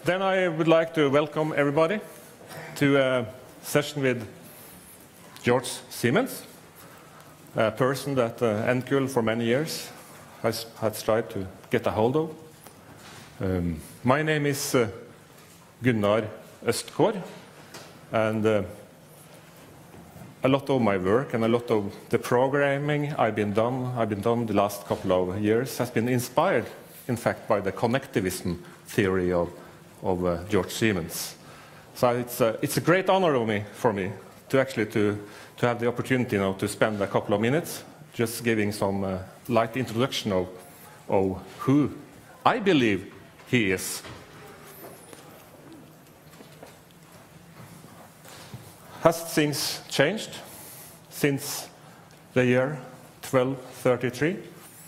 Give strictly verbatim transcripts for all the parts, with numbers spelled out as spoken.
Then I would like to welcome everybody to a session with George Siemens, a person that uh, N C U L for many years has, has tried to get a hold of. Um, my name is uh, Gunnar Østgaard, and uh, a lot of my work and a lot of the programming I've been done, I've been done the last couple of years has been inspired, in fact, by the connectivism theory of, of uh, George Siemens. So it's a, it's a great honor of me, for me to actually to, to have the opportunity now to spend a couple of minutes just giving some uh, light introduction of, of who I believe he is. Has things changed since the year twelve thirty-three?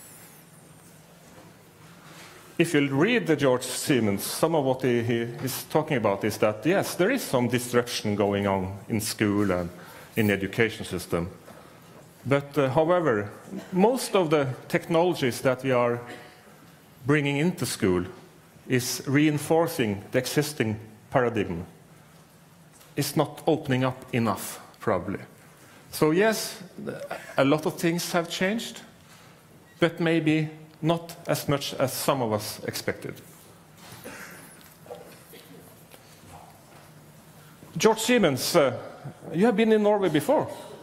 If you read the George Siemens, some of what he, he is talking about is that, yes, there is some disruption going on in school and in the education system. But, uh, however, most of the technologies that we are bringing into school is reinforcing the existing paradigm. It's not opening up enough, probably. So yes, a lot of things have changed, but maybe not as much as some of us expected. George Siemens, uh, you have been in Norway before.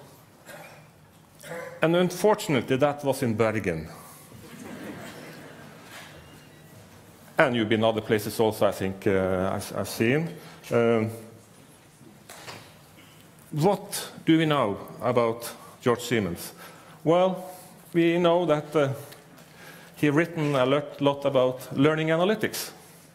And unfortunately, that was in Bergen. And you've been other places also, I think, uh, I've, I've seen. Um, What do we know about George Siemens? Well, we know that uh, he written a lot, lot about learning analytics.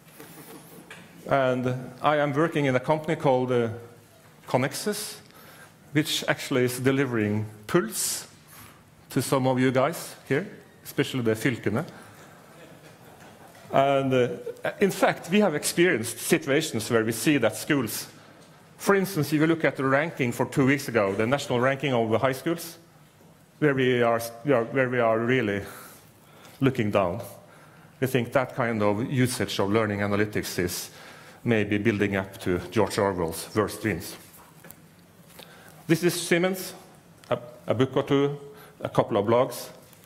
And I am working in a company called uh, Connexus, which actually is delivering Pulse to some of you guys here, especially the fylkene. And uh, in fact, we have experienced situations where we see that schools, for instance, if you look at the ranking for two weeks ago, the national ranking of the high schools, where we are, where we are really looking down. We think that kind of usage of learning analytics is maybe building up to George Orwell's worst dreams. This is Siemens, a, a book or two, a couple of blogs.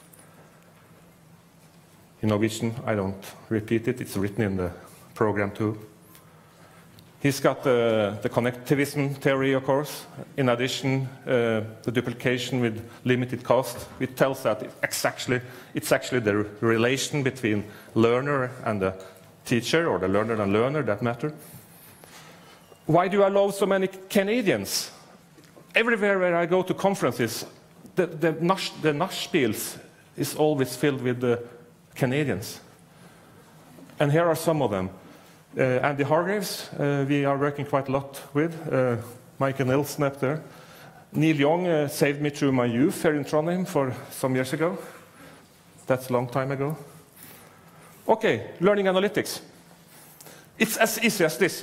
In Norwegian, I don't repeat it, it's written in the program too. He's got the, the connectivism theory, of course. In addition, uh, the duplication with limited cost, which tells that it's actually, it's actually the relation between learner and the teacher, or the learner and learner that matter. Why do I love so many Canadians? Everywhere where I go to conferences, the, the, nash, the Nachspiels is always filled with the Canadians. And here are some of them. Uh, Andy Hargreaves, uh, we are working quite a lot with. Uh, Michael Nielsen up there. Neil Young uh, saved me through my youth here in Trondheim for some years ago. That's a long time ago. Okay, learning analytics. It's as easy as this.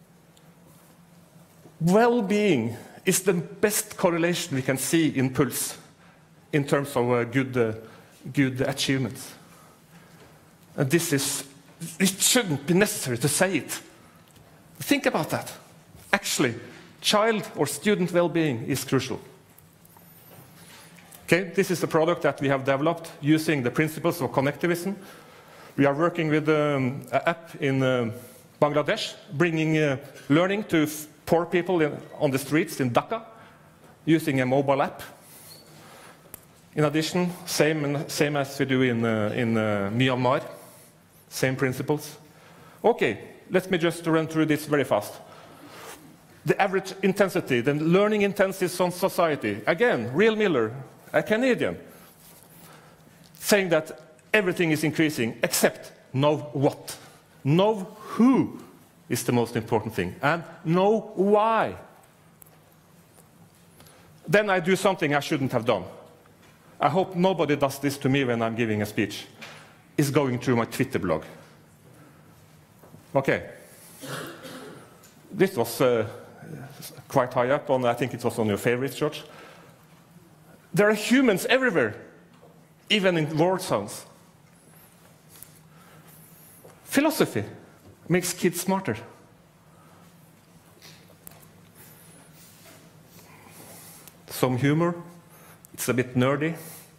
Well-being is the best correlation we can see in Pulse in terms of uh, good, uh, good achievements. And this is It shouldn't be necessary to say it. Think about that. Actually, child or student well-being is crucial. Okay, this is the product that we have developed using the principles of connectivism. We are working with um, an app in uh, Bangladesh, bringing uh, learning to poor people in, on the streets in Dhaka, using a mobile app. In addition, same, same as we do in, uh, in uh, Myanmar. Same principles. Okay, let me just run through this very fast. The average intensity, the learning intensity on society. Again, Real Miller, a Canadian, saying that everything is increasing except know what. Know who is the most important thing, and know why. Then I do something I shouldn't have done. I hope nobody does this to me when I'm giving a speech. Is going through my Twitter blog. Okay. This was uh, quite high up on, I think it was on your favorite, George. There are humans everywhere, even in war zones. Philosophy. makes kids smarter. Some humor, it's a bit nerdy.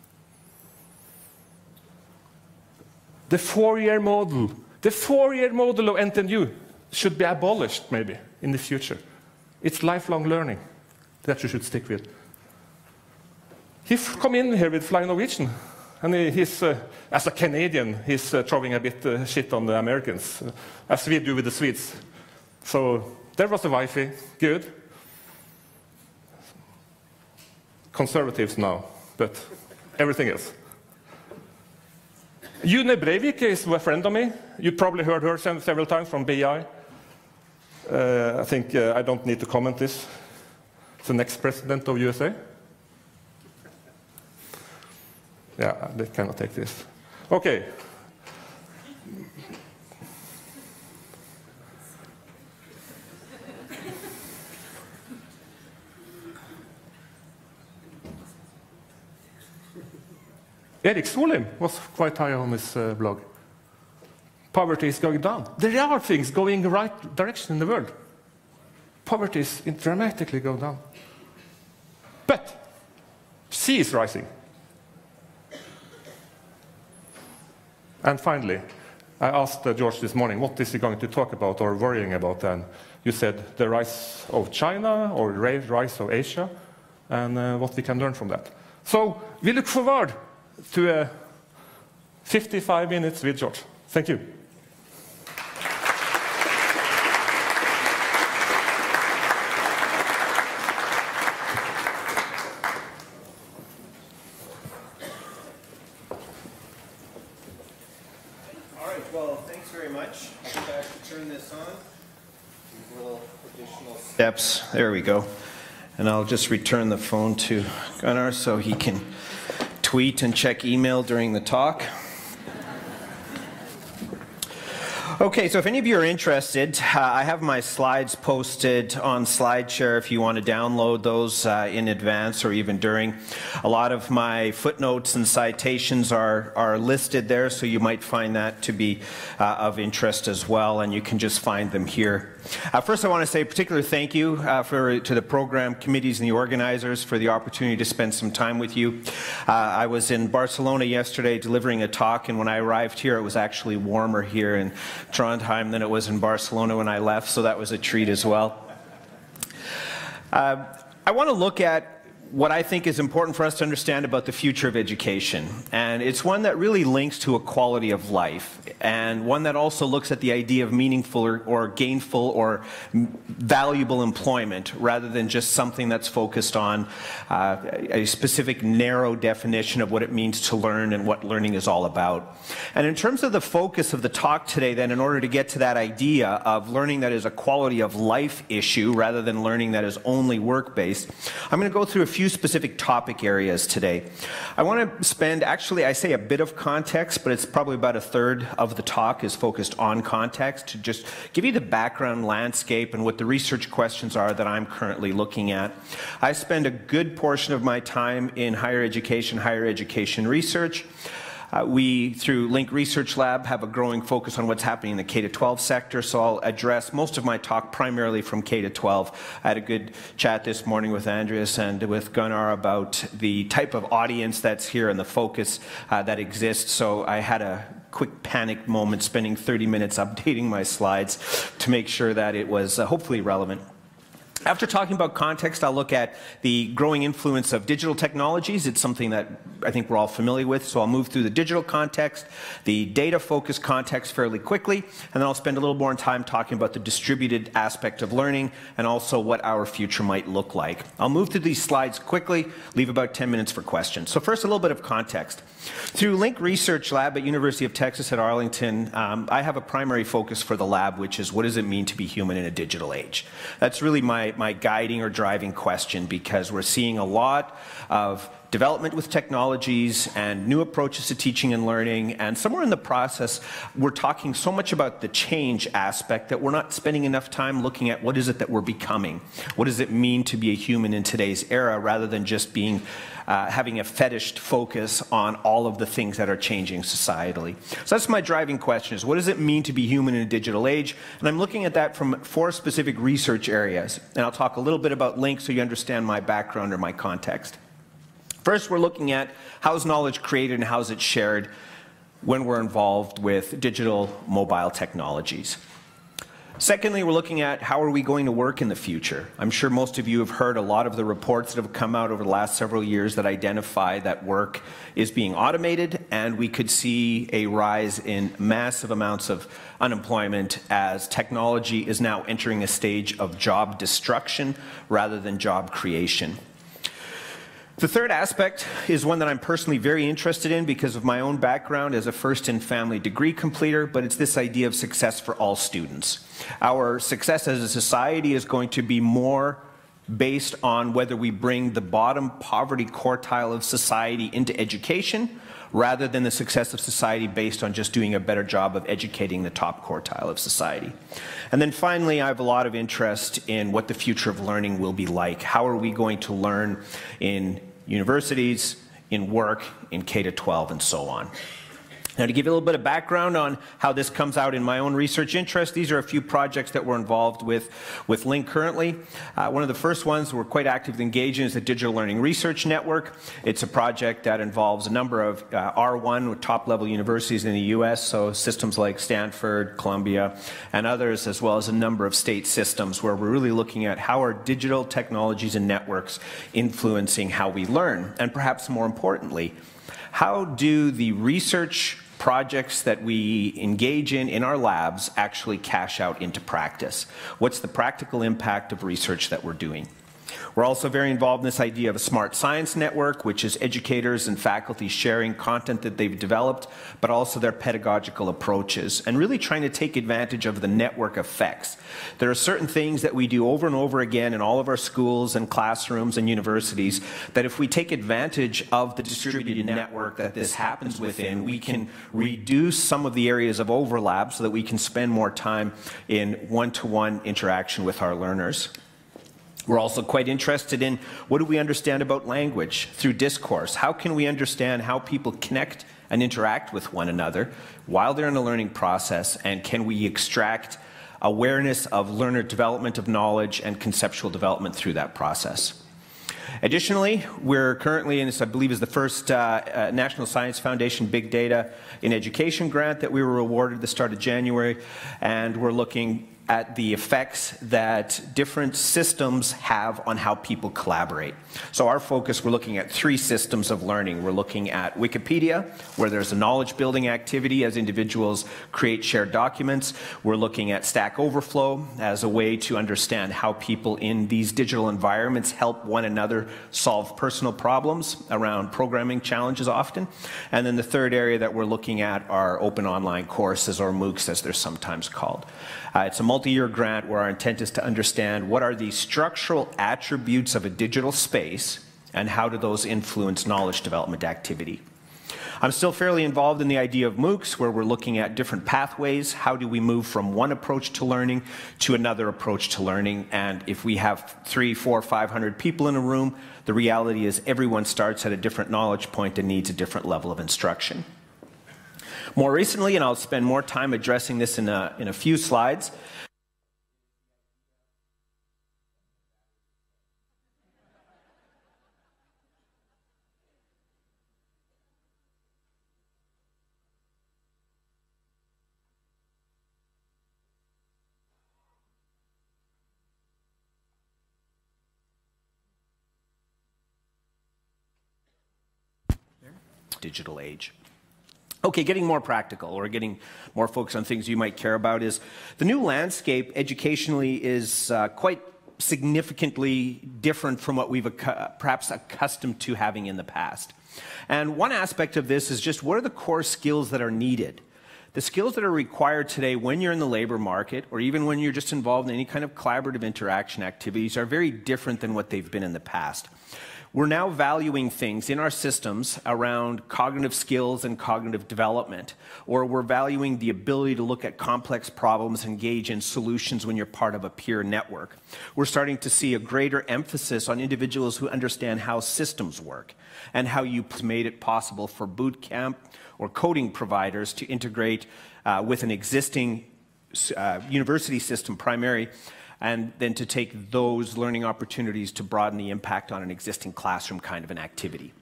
The four-year model, the four-year model of N T N U should be abolished, maybe, in the future. It's lifelong learning that you should stick with. He come in here with Flying Norwegian, and he, he's, uh, as a Canadian, he's uh, throwing a bit uh, shit on the Americans, uh, as we do with the Swedes. So there was the Wi-Fi, good. Conservatives now, but everything else. June Breivik is a friend of me. You probably heard her several times from B I. Uh, I think uh, I don't need to comment this. It's the next president of U S A. Yeah, they cannot take this. Okay. Erik Solheim was quite high on his uh, blog. Poverty is going down. There are things going in the right direction in the world. Poverty is dramatically going down. But sea is rising. And finally, I asked uh, George this morning, what is he going to talk about or worrying about? And you said the rise of China or the rise of Asia, and uh, what we can learn from that. So we look forward to uh, fifty-five minutes with George. Thank you. All right, well, thanks very much. I think I have to turn this on. These little additional steps. There we go. And I'll just return the phone to Gunnar so he can tweet and check email during the talk. Okay, so if any of you are interested, uh, I have my slides posted on SlideShare if you want to download those uh, in advance or even during. A lot of my footnotes and citations are, are listed there, so you might find that to be uh, of interest as well, and you can just find them here. Uh, first, I want to say a particular thank you uh, for, to the program committees and the organizers for the opportunity to spend some time with you. Uh, I was in Barcelona yesterday delivering a talk, and when I arrived here, it was actually warmer here in Trondheim than it was in Barcelona when I left, so that was a treat as well. Uh, I want to look at what I think is important for us to understand about the future of education. And it's one that really links to a quality of life, and one that also looks at the idea of meaningful or, or gainful or valuable employment, rather than just something that's focused on uh, a specific narrow definition of what it means to learn and what learning is all about. And in terms of the focus of the talk today, then, in order to get to that idea of learning that is a quality of life issue rather than learning that is only work-based, I'm going to go through a few specific topic areas today. I want to spend, actually I say a bit of context, but it's probably about a third of the talk is focused on context, to just give you the background landscape and what the research questions are that I'm currently looking at. I spend a good portion of my time in higher education, higher education research. Uh, we, through Link Research Lab, have a growing focus on what's happening in the K to twelve sector, so I'll address most of my talk primarily from K to twelve. I had a good chat this morning with Andreas and with Gunnar about the type of audience that's here and the focus uh, that exists, so I had a quick panic moment spending thirty minutes updating my slides to make sure that it was uh, hopefully relevant. After talking about context, I'll look at the growing influence of digital technologies. It's something that I think we're all familiar with, so I'll move through the digital context, the data-focused context fairly quickly, and then I'll spend a little more time talking about the distributed aspect of learning and also what our future might look like. I'll move through these slides quickly, leave about ten minutes for questions. So first, a little bit of context. Through Link Research Lab at University of Texas at Arlington, um, I have a primary focus for the lab, which is what does it mean to be human in a digital age? That's really my, my guiding or driving question, because we're seeing a lot of development with technologies and new approaches to teaching and learning. And somewhere in the process, we're talking so much about the change aspect that we're not spending enough time looking at what is it that we're becoming. What does it mean to be a human in today's era, rather than just being uh, having a fetishized focus on all of the things that are changing societally. So that's my driving question, is what does it mean to be human in a digital age? And I'm looking at that from four specific research areas. And I'll talk a little bit about LINC so you understand my background or my context. First, we're looking at how is knowledge created and how is it shared when we're involved with digital mobile technologies. Secondly, we're looking at how are we going to work in the future. I'm sure most of you have heard a lot of the reports that have come out over the last several years that identify that work is being automated, and we could see a rise in massive amounts of unemployment as technology is now entering a stage of job destruction rather than job creation. The third aspect is one that I'm personally very interested in because of my own background as a first-in-family degree completer, but it's this idea of success for all students. Our success as a society is going to be more based on whether we bring the bottom poverty quartile of society into education, rather than the success of society based on just doing a better job of educating the top quartile of society. And then finally, I have a lot of interest in what the future of learning will be like. How are we going to learn in universities, in work, in K to twelve, and so on. Now, to give you a little bit of background on how this comes out in my own research interest, these are a few projects that we're involved with with LINC currently. Uh, one of the first ones we're quite actively engaged in is the Digital Learning Research Network. It's a project that involves a number of uh, R one top-level universities in the U S, so systems like Stanford, Columbia, and others, as well as a number of state systems, where we're really looking at how are digital technologies and networks influencing how we learn, and perhaps more importantly, how do the research projects that we engage in in our labs actually cash out into practice? What's the practical impact of research that we're doing? We're also very involved in this idea of a smart science network, which is educators and faculty sharing content that they've developed, but also their pedagogical approaches, and really trying to take advantage of the network effects. There are certain things that we do over and over again in all of our schools and classrooms and universities that if we take advantage of the distributed network that this happens within, we can reduce some of the areas of overlap so that we can spend more time in one-to-one interaction with our learners. We're also quite interested in what do we understand about language through discourse? How can we understand how people connect and interact with one another while they're in the learning process, and can we extract awareness of learner development of knowledge and conceptual development through that process? Additionally, we're currently, and this I believe is the first uh, uh, National Science Foundation Big Data in Education grant that we were awarded at the start of January, and we're looking at the effects that different systems have on how people collaborate. So our focus, we're looking at three systems of learning. We're looking at Wikipedia, where there's a knowledge building activity as individuals create shared documents. We're looking at Stack Overflow as a way to understand how people in these digital environments help one another solve personal problems around programming challenges often. And then the third area that we're looking at are open online courses, or MOOCs as they're sometimes called. Uh, it's a multi-year grant where our intent is to understand what are the structural attributes of a digital space and how do those influence knowledge development activity. I'm still fairly involved in the idea of MOOCs, where we're looking at different pathways. How do we move from one approach to learning to another approach to learning? And if we have three, four, five hundred people in a room, the reality is everyone starts at a different knowledge point and needs a different level of instruction. More recently, and I'll spend more time addressing this in a, in a few slides, digital age. Okay, getting more practical, or getting more focused on things you might care about, is the new landscape educationally is uh, quite significantly different from what we've ac- perhaps accustomed to having in the past. And one aspect of this is just what are the core skills that are needed? The skills that are required today when you're in the labor market, or even when you're just involved in any kind of collaborative interaction activities, are very different than what they've been in the past. We're now valuing things in our systems around cognitive skills and cognitive development, or we're valuing the ability to look at complex problems, engage in solutions when you're part of a peer network. We're starting to see a greater emphasis on individuals who understand how systems work and how you made it possible for boot camp or coding providers to integrate uh, with an existing uh, university system, primary, and then to take those learning opportunities to broaden the impact on an existing classroom kind of an activity.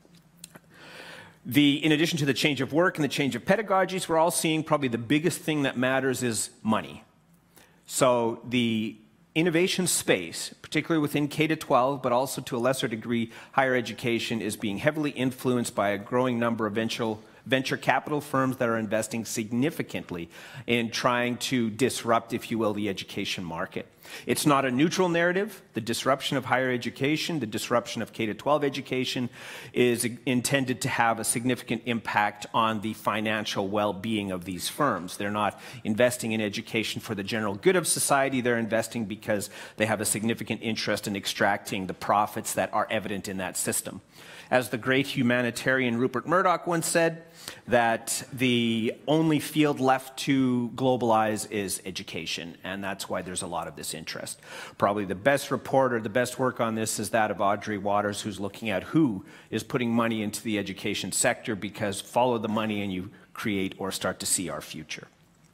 The, in addition to the change of work and the change of pedagogies, we're all seeing probably the biggest thing that matters is money. So the innovation space, particularly within K to twelve, but also to a lesser degree higher education, is being heavily influenced by a growing number of venture venture capital firms that are investing significantly in trying to disrupt, if you will, the education market. It's not a neutral narrative. The disruption of higher education, the disruption of K to twelve education is intended to have a significant impact on the financial well-being of these firms. They're not investing in education for the general good of society. They're investing because they have a significant interest in extracting the profits that are evident in that system. As the great humanitarian Rupert Murdoch once said, that the only field left to globalize is education, and that's why there's a lot of this interest. Probably the best report or the best work on this is that of Audrey Waters, who's looking at who is putting money into the education sector, because follow the money and you create or start to see our future.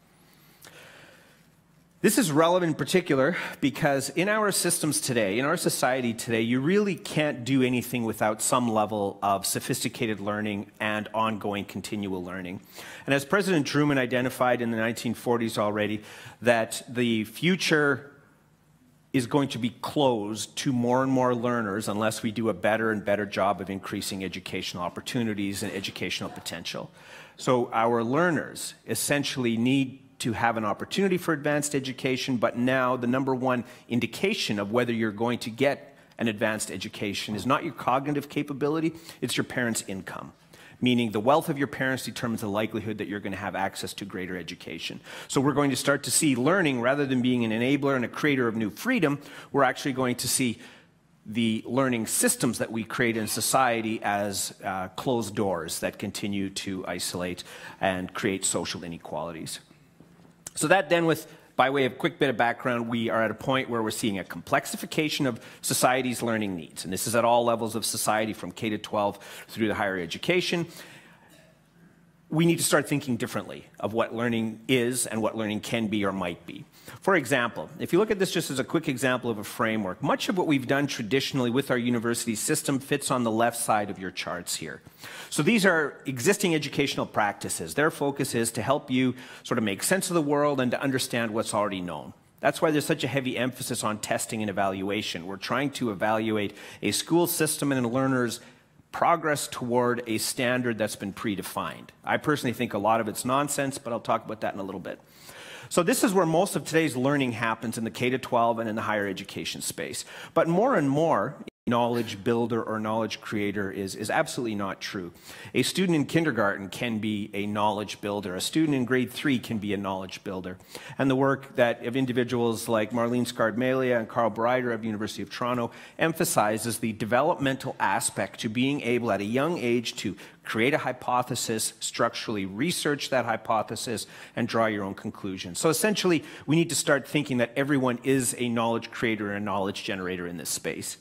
This is relevant in particular because in our systems today, in our society today, you really can't do anything without some level of sophisticated learning and ongoing continual learning. And as President Truman identified in the nineteen forties already, that the future is going to be closed to more and more learners unless we do a better and better job of increasing educational opportunities and educational potential. So our learners essentially need to have an opportunity for advanced education, but now the number one indication of whether you're going to get an advanced education is not your cognitive capability, it's your parents' income. Meaning the wealth of your parents determines the likelihood that you're going to have access to greater education. So we're going to start to see learning, rather than being an enabler and a creator of new freedom, we're actually going to see the learning systems that we create in society as uh, closed doors that continue to isolate and create social inequalities. So that then, with, by way of quick bit of background, we are at a point where we're seeing a complexification of society's learning needs. And this is at all levels of society, from K to twelve through to higher education. We need to start thinking differently of what learning is and what learning can be or might be. For example, if you look at this just as a quick example of a framework, much of what we've done traditionally with our university system fits on the left side of your charts here. So these are existing educational practices. Their focus is to help you sort of make sense of the world and to understand what's already known. That's why there's such a heavy emphasis on testing and evaluation. We're trying to evaluate a school system and a learner's progress toward a standard that's been predefined. I personally think a lot of it's nonsense, but I'll talk about that in a little bit. So this is where most of today's learning happens, in the K to twelve and in the higher education space. But more and more, knowledge builder or knowledge creator is, is absolutely not true. A student in kindergarten can be a knowledge builder. A student in grade three can be a knowledge builder. And the work that of individuals like Marlene Scardmalia and Carl Breider of the University of Toronto emphasizes the developmental aspect to being able at a young age to create a hypothesis, structurally research that hypothesis, and draw your own conclusions. So essentially, we need to start thinking that everyone is a knowledge creator and a knowledge generator in this space.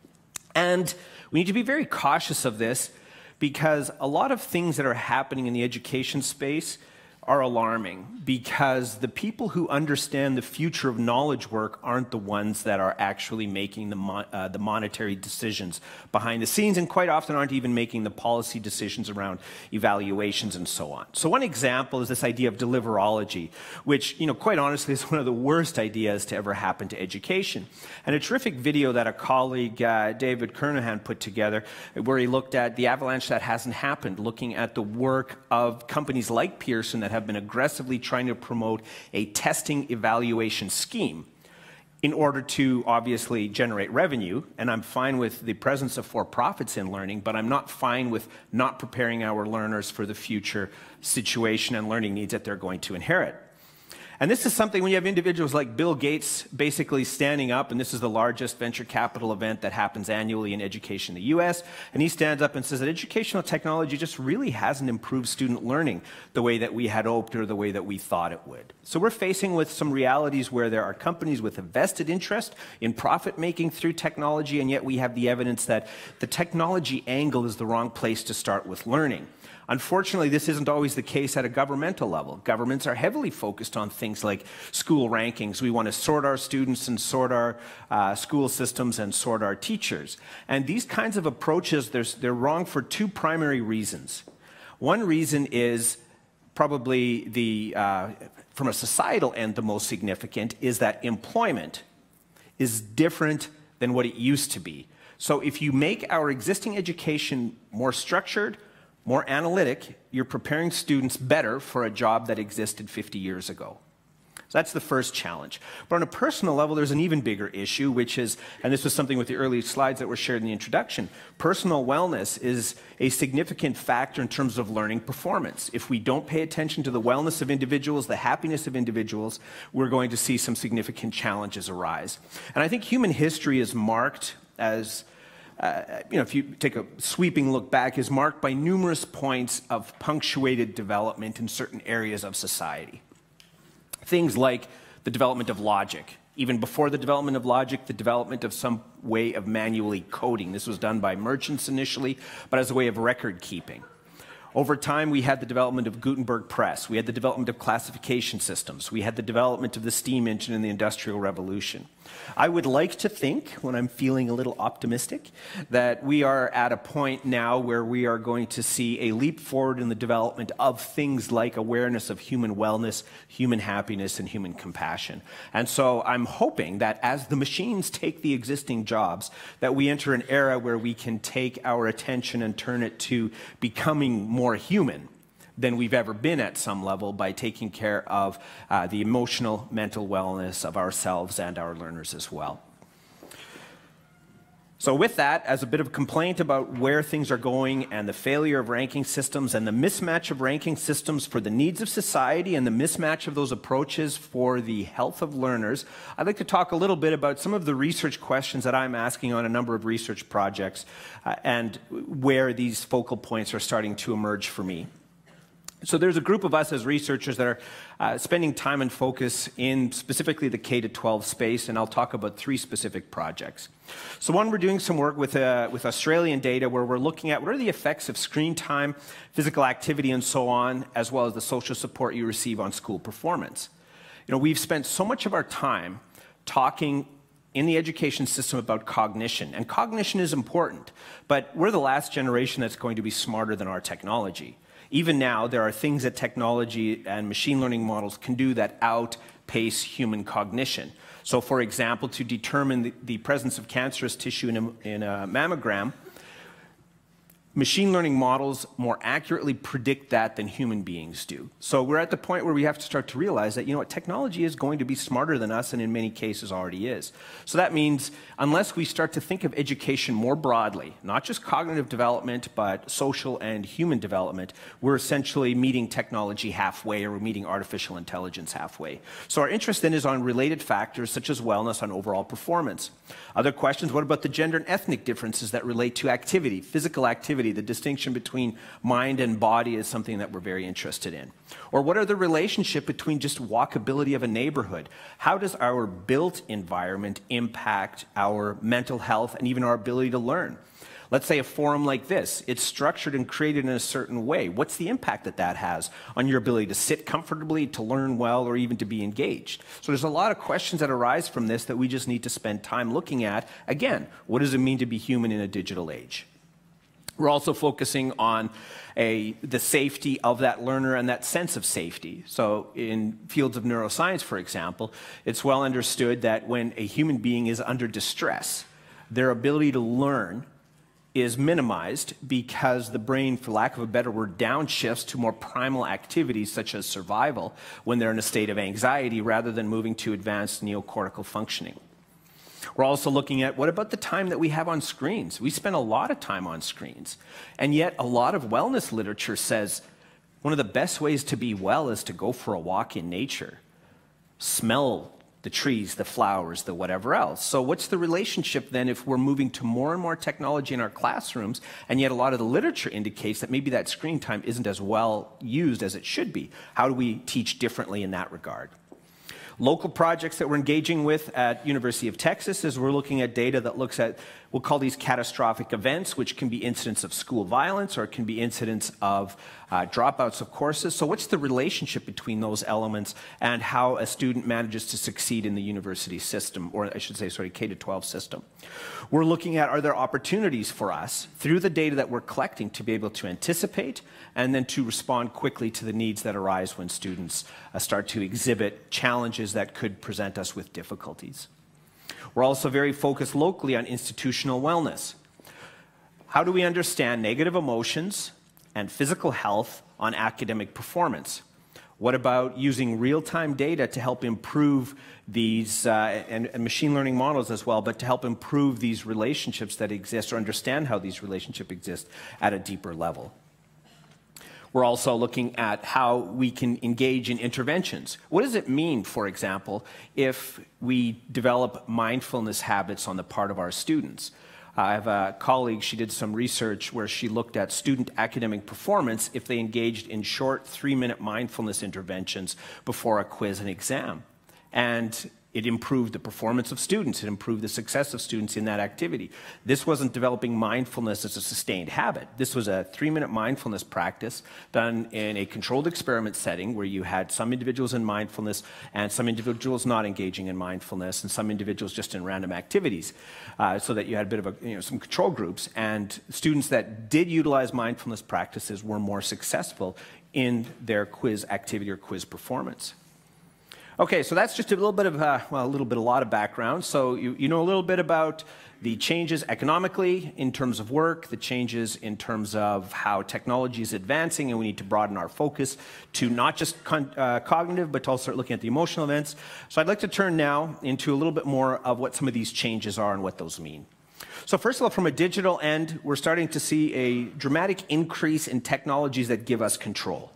And we need to be very cautious of this, because a lot of things that are happening in the education space are alarming, because the people who understand the future of knowledge work aren't the ones that are actually making the, mon uh, the monetary decisions behind the scenes, and quite often aren't even making the policy decisions around evaluations and so on. So one example is this idea of deliverology, which, you know, quite honestly is one of the worst ideas to ever happen to education. And a terrific video that a colleague, uh, David Kernahan, put together, where he looked at the avalanche that hasn't happened, looking at the work of companies like Pearson that have been aggressively trying to promote a testing evaluation scheme in order to obviously generate revenue. And I'm fine with the presence of for-profits in learning, but I'm not fine with not preparing our learners for the future situation and learning needs that they're going to inherit. And this is something when you have individuals like Bill Gates basically standing up, and this is the largest venture capital event that happens annually in education in the U S, and he stands up and says that educational technology just really hasn't improved student learning the way that we had hoped or the way that we thought it would. So we're facing with some realities where there are companies with a vested interest in profit making through technology, and yet we have the evidence that the technology angle is the wrong place to start with learning. Unfortunately, this isn't always the case at a governmental level. Governments are heavily focused on things like school rankings. We want to sort our students and sort our uh, school systems and sort our teachers. And these kinds of approaches, they're wrong for two primary reasons. One reason is probably the, uh, from a societal end, the most significant, is that employment is different than what it used to be. So if you make our existing education more structured, more analytic, you're preparing students better for a job that existed fifty years ago. So that's the first challenge. But on a personal level, there's an even bigger issue, which is, and this was something with the early slides that were shared in the introduction, personal wellness is a significant factor in terms of learning performance. If we don't pay attention to the wellness of individuals, the happiness of individuals, we're going to see some significant challenges arise. And I think human history is marked as Uh, you know, if you take a sweeping look back, is marked by numerous points of punctuated development in certain areas of society. Things like the development of logic. Even before the development of logic, the development of some way of manually coding. This was done by merchants initially, but as a way of record keeping. Over time, we had the development of Gutenberg Press. We had the development of classification systems. We had the development of the steam engine in the Industrial Revolution. I would like to think, when I'm feeling a little optimistic, that we are at a point now where we are going to see a leap forward in the development of things like awareness of human wellness, human happiness, and human compassion. And so I'm hoping that as the machines take the existing jobs, that we enter an era where we can take our attention and turn it to becoming more human than we've ever been at some level by taking care of uh, the emotional, mental wellness of ourselves and our learners as well. So with that, as a bit of a complaint about where things are going and the failure of ranking systems and the mismatch of ranking systems for the needs of society and the mismatch of those approaches for the health of learners, I'd like to talk a little bit about some of the research questions that I'm asking on a number of research projects uh, and where these focal points are starting to emerge for me. So there's a group of us as researchers that are uh, spending time and focus in specifically the K to twelve space, and I'll talk about three specific projects. So one, we're doing some work with, uh, with Australian data where we're looking at what are the effects of screen time, physical activity, and so on, as well as the social support you receive on school performance. You know, we've spent so much of our time talking in the education system about cognition, and cognition is important, but we're the last generation that's going to be smarter than our technology. Even now, there are things that technology and machine learning models can do that outpace human cognition. So for example, to determine the, the presence of cancerous tissue in a, in a mammogram, machine learning models more accurately predict that than human beings do. So we're at the point where we have to start to realize that, you know what, technology is going to be smarter than us, and in many cases already is. So that means unless we start to think of education more broadly, not just cognitive development, but social and human development, we're essentially meeting technology halfway, or we're meeting artificial intelligence halfway. So our interest then is on related factors such as wellness on overall performance. Other questions, what about the gender and ethnic differences that relate to activity, physical activity? The distinction between mind and body is something that we're very interested in. Or what are the relationship between just walkability of a neighborhood? How does our built environment impact our mental health and even our ability to learn? Let's say a forum like this, it's structured and created in a certain way. What's the impact that that has on your ability to sit comfortably, to learn well, or even to be engaged? So there's a lot of questions that arise from this that we just need to spend time looking at. Again, what does it mean to be human in a digital age? We're also focusing on a, the safety of that learner and that sense of safety. So in fields of neuroscience, for example, it's well understood that when a human being is under distress, their ability to learn is minimized because the brain, for lack of a better word, downshifts to more primal activities such as survival when they're in a state of anxiety rather than moving to advanced neocortical functioning. We're also looking at what about the time that we have on screens? We spend a lot of time on screens, and yet a lot of wellness literature says one of the best ways to be well is to go for a walk in nature. smell the trees, the flowers, the whatever else. So what's the relationship then if we're moving to more and more technology in our classrooms, and yet a lot of the literature indicates that maybe that screen time isn't as well used as it should be? How do we teach differently in that regard? Local projects that we're engaging with at University of Texas is we're looking at data that looks at, we'll call these catastrophic events, which can be incidents of school violence or it can be incidents of uh, dropouts of courses. So what's the relationship between those elements and how a student manages to succeed in the university system, or I should say, sorry, K to twelve system? We're looking at, are there opportunities for us through the data that we're collecting to be able to anticipate and then to respond quickly to the needs that arise when students uh, start to exhibit challenges that could present us with difficulties. We're also very focused locally on institutional wellness. How do we understand negative emotions and physical health on academic performance? What about using real-time data to help improve these, uh, and, and machine learning models as well, but to help improve these relationships that exist or understand how these relationships exist at a deeper level? We're also looking at how we can engage in interventions. What does it mean, for example, if we develop mindfulness habits on the part of our students? I have a colleague, she did some research where she looked at student academic performance if they engaged in short three-minute mindfulness interventions before a quiz and exam. And it improved the performance of students. It improved the success of students in that activity. This wasn't developing mindfulness as a sustained habit. This was a three-minute mindfulness practice done in a controlled experiment setting where you had some individuals in mindfulness and some individuals not engaging in mindfulness and some individuals just in random activities, uh, so that you had a bit of a, you know, some control groups. And students that did utilize mindfulness practices were more successful in their quiz activity or quiz performance. Okay, so that's just a little bit of, uh, well, a little bit, a lot of background. So you, you know a little bit about the changes economically in terms of work, the changes in terms of how technology is advancing, and we need to broaden our focus to not just con uh, cognitive, but to also start looking at the emotional events. So I'd like to turn now into a little bit more of what some of these changes are and what those mean. So first of all, from a digital end, we're starting to see a dramatic increase in technologies that give us control.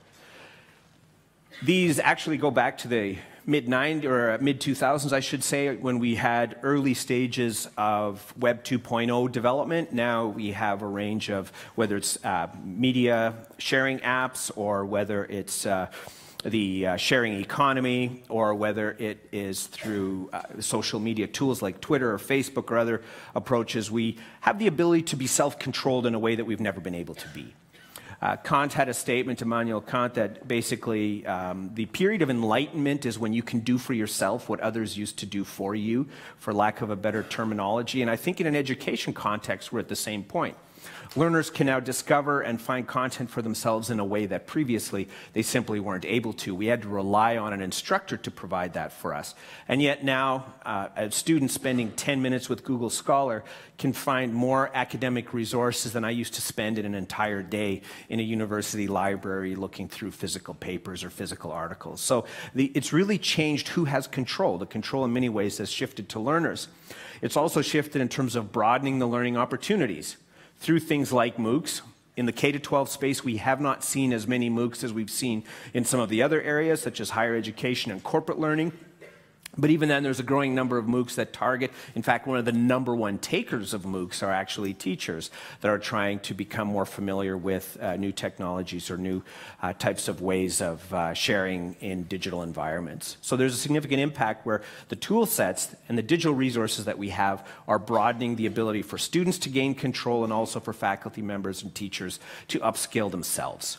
These actually go back to the mid nineties or mid two thousands, I should say, when we had early stages of Web two point oh development. Now we have a range of, whether it's uh, media sharing apps or whether it's uh, the uh, sharing economy, or whether it is through uh, social media tools like Twitter or Facebook or other approaches, we have the ability to be self-controlled in a way that we've never been able to be. Uh, Kant had a statement, Immanuel Kant, that basically um, the period of enlightenment is when you can do for yourself what others used to do for you, for lack of a better terminology. And I think in an education context, we're at the same point. Learners can now discover and find content for themselves in a way that previously they simply weren't able to. We had to rely on an instructor to provide that for us. And yet now, uh, a student spending ten minutes with Google Scholar can find more academic resources than I used to spend in an entire day in a university library looking through physical papers or physical articles. So the, it's really changed who has control. The control in many ways has shifted to learners. It's also shifted in terms of broadening the learning opportunities through things like MOOCs. In the K to twelve space, we have not seen as many MOOCs as we've seen in some of the other areas, such as higher education and corporate learning. But even then, there's a growing number of MOOCs that target, in fact, one of the number one takers of MOOCs are actually teachers that are trying to become more familiar with uh, new technologies or new uh, types of ways of uh, sharing in digital environments. So there's a significant impact where the tool sets and the digital resources that we have are broadening the ability for students to gain control and also for faculty members and teachers to upskill themselves.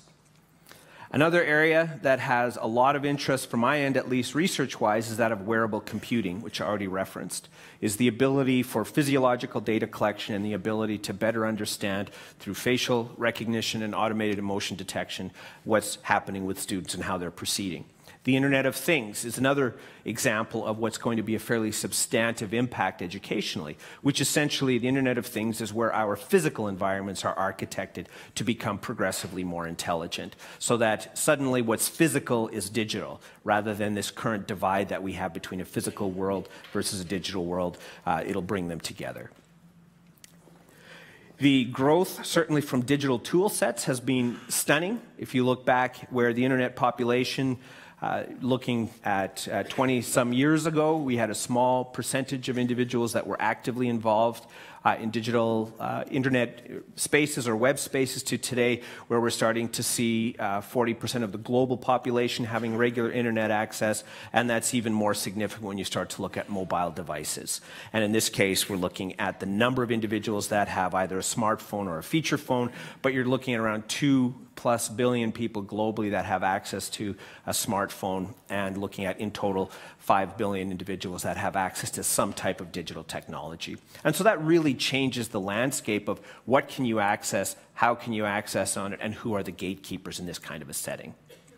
Another area that has a lot of interest from my end, at least research-wise, is that of wearable computing, which I already referenced, is the ability for physiological data collection and the ability to better understand through facial recognition and automated emotion detection what's happening with students and how they're proceeding. The Internet of Things is another example of what's going to be a fairly substantive impact educationally, which essentially the Internet of Things is where our physical environments are architected to become progressively more intelligent, so that suddenly what's physical is digital, rather than this current divide that we have between a physical world versus a digital world. Uh, it'll bring them together. The growth, certainly from digital tool sets, has been stunning. If you look back where the Internet population Uh, looking at twenty some years ago, we had a small percentage of individuals that were actively involved uh, in digital uh, internet spaces or web spaces to today, where we're starting to see uh, forty percent of the global population having regular internet access, and that's even more significant when you start to look at mobile devices. And in this case, we're looking at the number of individuals that have either a smartphone or a feature phone, but you're looking at around two plus billion people globally that have access to a smartphone, and looking at in total five billion individuals that have access to some type of digital technology. And so that really changes the landscape of what can you access, how can you access on it, and who are the gatekeepers in this kind of a setting.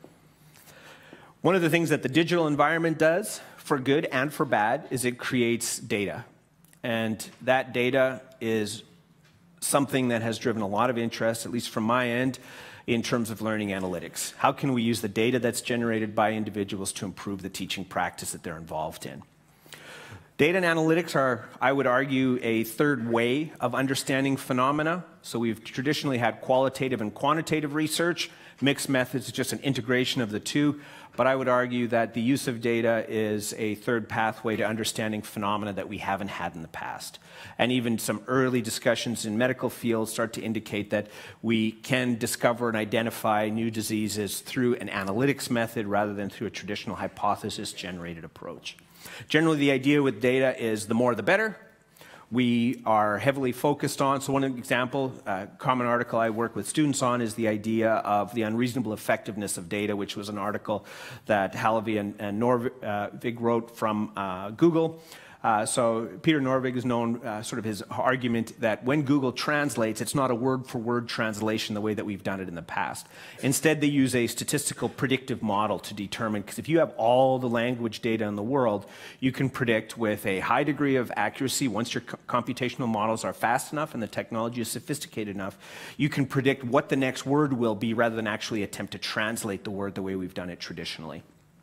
One of the things that the digital environment does, for good and for bad, is it creates data. And that data is something that has driven a lot of interest, at least from my end, in terms of learning analytics. How can we use the data that's generated by individuals to improve the teaching practice that they're involved in? Data and analytics are, I would argue, a third way of understanding phenomena. So we've traditionally had qualitative and quantitative research. Mixed methods is just an integration of the two. But I would argue that the use of data is a third pathway to understanding phenomena that we haven't had in the past. And even some early discussions in medical fields start to indicate that we can discover and identify new diseases through an analytics method rather than through a traditional hypothesis-generated approach. Generally, the idea with data is the more the better. We are heavily focused on, so one example, a uh, common article I work with students on is the idea of the unreasonable effectiveness of data, which was an article that Halavy and, and Norvig wrote from uh, Google. Uh, so Peter Norvig is known, uh, sort of his argument that when Google translates, it's not a word-for-word translation the way that we've done it in the past. Instead, they use a statistical predictive model to determine, because if you have all the language data in the world, you can predict with a high degree of accuracy, once your co computational models are fast enough and the technology is sophisticated enough, you can predict what the next word will be rather than actually attempt to translate the word the way we've done it traditionally.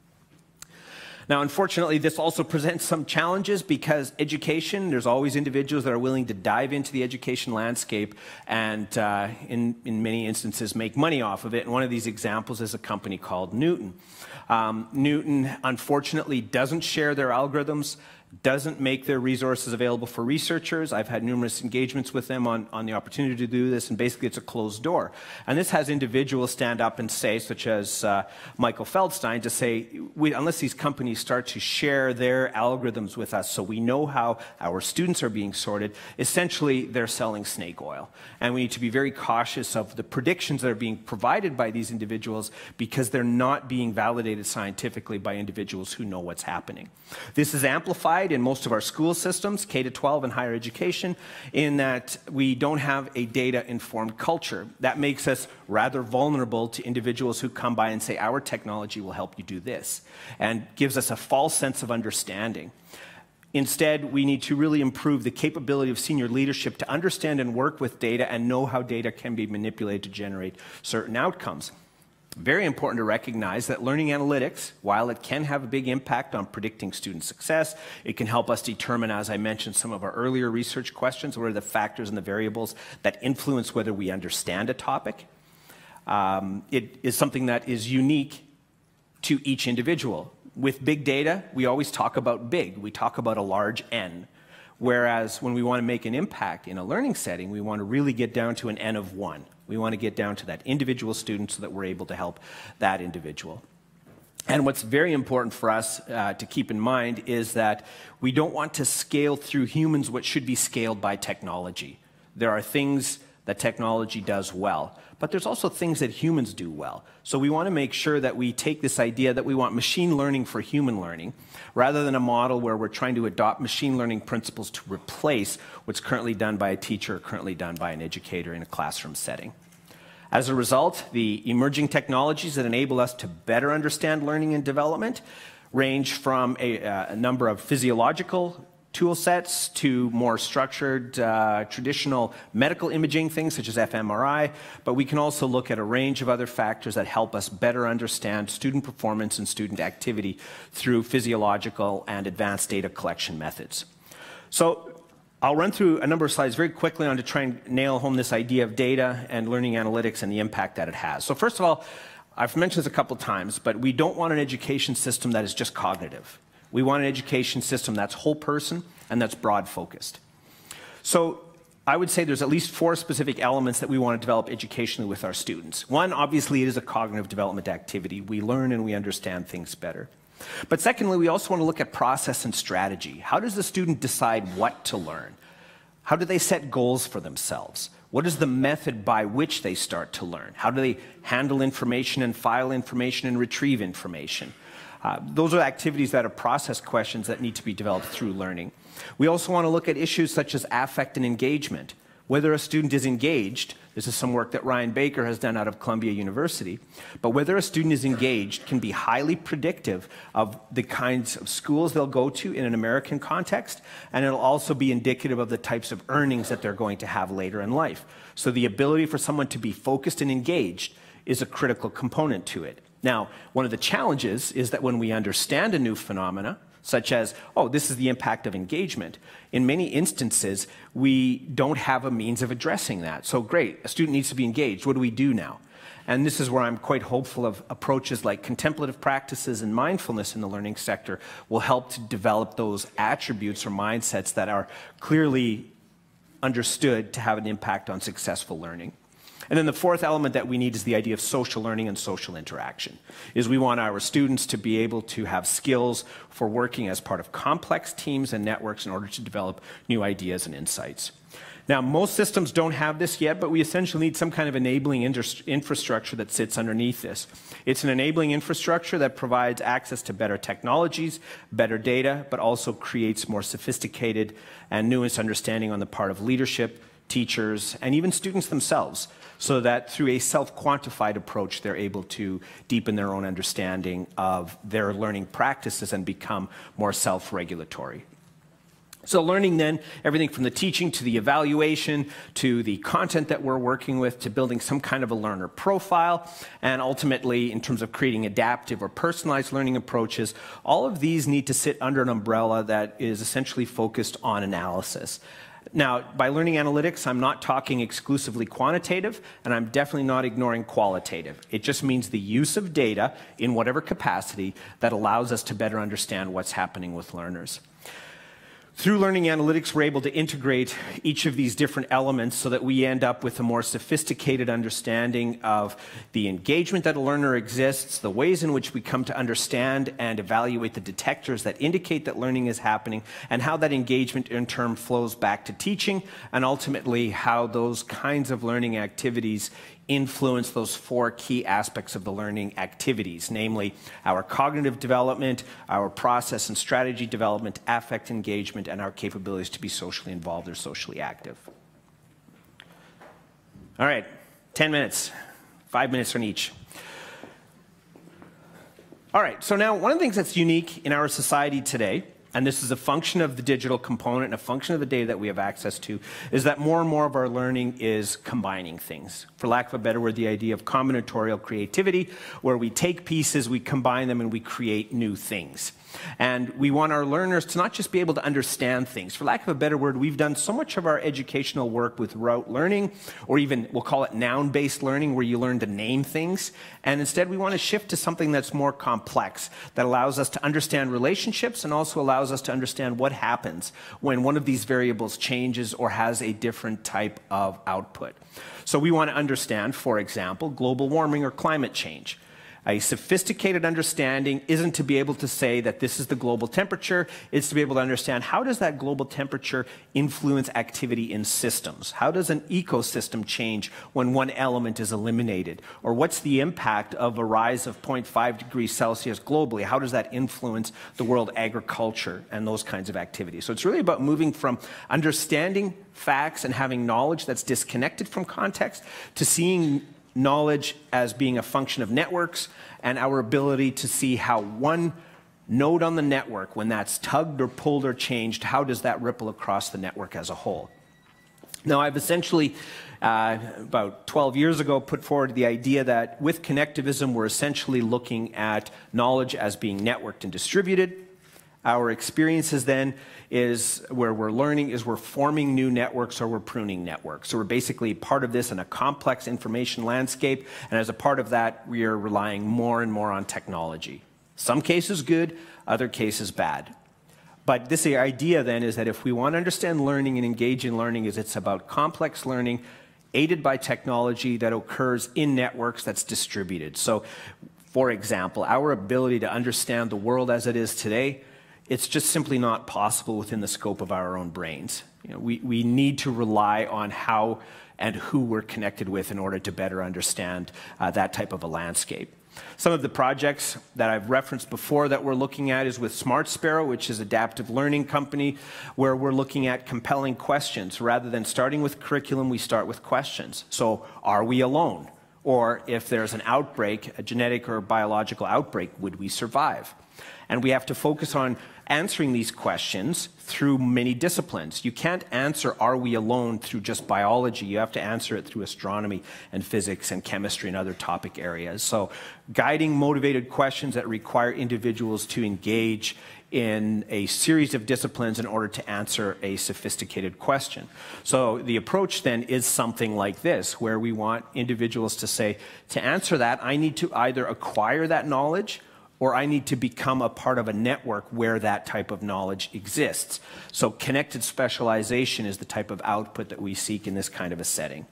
Now, unfortunately, this also presents some challenges because education, there's always individuals that are willing to dive into the education landscape and, uh, in, in many instances, make money off of it. And one of these examples is a company called Newton. Um, Newton, unfortunately, doesn't share their algorithms, doesn't make their resources available for researchers. I've had numerous engagements with them on, on the opportunity to do this, and basically it's a closed door. And this has individuals stand up and say, such as uh, Michael Feldstein, to say, we, unless these companies start to share their algorithms with us so we know how our students are being sorted, essentially they're selling snake oil. And we need to be very cautious of the predictions that are being provided by these individuals because they're not being validated scientifically by individuals who know what's happening. This is amplified in most of our school systems, K to twelve and higher education, in that we don't have a data-informed culture. That makes us rather vulnerable to individuals who come by and say, our technology will help you do this, and gives us a false sense of understanding. Instead, we need to really improve the capability of senior leadership to understand and work with data and know how data can be manipulated to generate certain outcomes. Very important to recognize that learning analytics, while it can have a big impact on predicting student success, it can help us determine, as I mentioned, some of our earlier research questions, what are the factors and the variables that influence whether we understand a topic. Um, it is something that is unique to each individual. With big data, we always talk about big. We talk about a large N. Whereas when we want to make an impact in a learning setting, we want to really get down to an N of one. We want to get down to that individual student so that we're able to help that individual. And what's very important for us uh, to keep in mind is that we don't want to scale through humans what should be scaled by technology. There are things that technology does well, but there's also things that humans do well. So we want to make sure that we take this idea that we want machine learning for human learning, rather than a model where we're trying to adopt machine learning principles to replace what's currently done by a teacher or currently done by an educator in a classroom setting. As a result, the emerging technologies that enable us to better understand learning and development range from a, uh, a number of physiological tool sets to more structured, uh, traditional medical imaging things such as f M R I, but we can also look at a range of other factors that help us better understand student performance and student activity through physiological and advanced data collection methods. So I'll run through a number of slides very quickly on to try and nail home this idea of data and learning analytics and the impact that it has. So first of all, I've mentioned this a couple times, but we don't want an education system that is just cognitive. We want an education system that's whole person and that's broad focused. So I would say there's at least four specific elements that we want to develop educationally with our students. One, obviously, it is a cognitive development activity. We learn and we understand things better. But secondly, we also want to look at process and strategy. How does the student decide what to learn? How do they set goals for themselves? What is the method by which they start to learn? How do they handle information and file information and retrieve information? Uh, those are activities that are process questions that need to be developed through learning. We also want to look at issues such as affect and engagement. Whether a student is engaged, this is some work that Ryan Baker has done out of Columbia University, but whether a student is engaged can be highly predictive of the kinds of schools they'll go to in an American context, and it'll also be indicative of the types of earnings that they're going to have later in life. So the ability for someone to be focused and engaged is a critical component to it. Now, one of the challenges is that when we understand a new phenomena, such as, oh, this is the impact of engagement, in many instances, we don't have a means of addressing that. So great, a student needs to be engaged. What do we do now? And this is where I'm quite hopeful of approaches like contemplative practices and mindfulness in the learning sector will help to develop those attributes or mindsets that are clearly understood to have an impact on successful learning. And then the fourth element that we need is the idea of social learning and social interaction, is we want our students to be able to have skills for working as part of complex teams and networks in order to develop new ideas and insights. Now, most systems don't have this yet, but we essentially need some kind of enabling infrastructure that sits underneath this. It's an enabling infrastructure that provides access to better technologies, better data, but also creates more sophisticated and nuanced understanding on the part of leadership, teachers, and even students themselves, so that through a self-quantified approach, they're able to deepen their own understanding of their learning practices and become more self-regulatory. So learning then, everything from the teaching to the evaluation to the content that we're working with to building some kind of a learner profile, and ultimately in terms of creating adaptive or personalized learning approaches, all of these need to sit under an umbrella that is essentially focused on analysis. Now, by learning analytics, I'm not talking exclusively quantitative, and I'm definitely not ignoring qualitative. It just means the use of data in whatever capacity that allows us to better understand what's happening with learners. Through learning analytics, we're able to integrate each of these different elements so that we end up with a more sophisticated understanding of the engagement that a learner exists, the ways in which we come to understand and evaluate the detectors that indicate that learning is happening, and how that engagement in turn flows back to teaching, and ultimately how those kinds of learning activities influence those four key aspects of the learning activities, namely our cognitive development, our process and strategy development, affect engagement, and our capabilities to be socially involved or socially active. All right, ten minutes, five minutes on each. All right, so now one of the things that's unique in our society today, and this is a function of the digital component and a function of the data that we have access to, is that more and more of our learning is combining things. For lack of a better word, the idea of combinatorial creativity, where we take pieces, we combine them, and we create new things. And we want our learners to not just be able to understand things. For lack of a better word, we've done so much of our educational work with rote learning, or even we'll call it noun-based learning, where you learn to name things. And instead, we want to shift to something that's more complex, that allows us to understand relationships and also allows us to understand what happens when one of these variables changes or has a different type of output. So we want to understand, for example, global warming or climate change. A sophisticated understanding isn't to be able to say that this is the global temperature, it's to be able to understand how does that global temperature influence activity in systems? How does an ecosystem change when one element is eliminated? Or what's the impact of a rise of zero point five degrees Celsius globally? How does that influence the world agriculture and those kinds of activities? So it's really about moving from understanding facts and having knowledge that's disconnected from context to seeing knowledge as being a function of networks and our ability to see how one node on the network, when that's tugged or pulled or changed, how does that ripple across the network as a whole? Now, I've essentially, uh, about twelve years ago, put forward the idea that with connectivism, we're essentially looking at knowledge as being networked and distributed, Our experiences then is where we're learning is we're forming new networks or we're pruning networks. So we're basically part of this in a complex information landscape, and as a part of that, we are relying more and more on technology. Some cases good, other cases bad. But this the idea then is that if we want to understand learning and engage in learning, is it's about complex learning aided by technology that occurs in networks that's distributed. So, for example, our ability to understand the world as it is today, it's just simply not possible within the scope of our own brains. You know, we, we need to rely on how and who we're connected with in order to better understand uh, that type of a landscape. Some of the projects that I've referenced before that we're looking at is with Smart Sparrow, which is an adaptive learning company, where we're looking at compelling questions. Rather than starting with curriculum, we start with questions. So, are we alone? Or if there's an outbreak, a genetic or biological outbreak, would we survive? And we have to focus on answering these questions through many disciplines. You can't answer, are we alone, through just biology. You have to answer it through astronomy and physics and chemistry and other topic areas. So guiding motivated questions that require individuals to engage in a series of disciplines in order to answer a sophisticated question. So the approach then is something like this, where we want individuals to say, to answer that, I need to either acquire that knowledge or I need to become a part of a network where that type of knowledge exists. So connected specialization is the type of output that we seek in this kind of a setting.